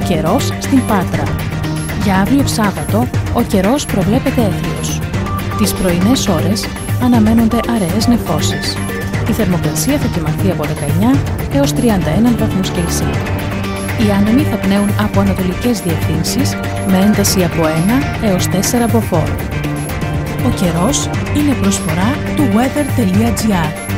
καιρός στην Πάτρα. Για αύριο Σάββατο, ο καιρός προβλέπεται έθριος. Τις πρωινές ώρες αναμένονται αραιές νεφώσεις. Η θερμοκρασία θα κυμανθεί από 19 έως 31 βαθμούς Κελσίου. Οι άνεμοι θα πνέουν από ανατολικές διευθύνσεις με ένταση από 1 έως 4 μποφόρ. Ο καιρός είναι προσφορά του weather.gr.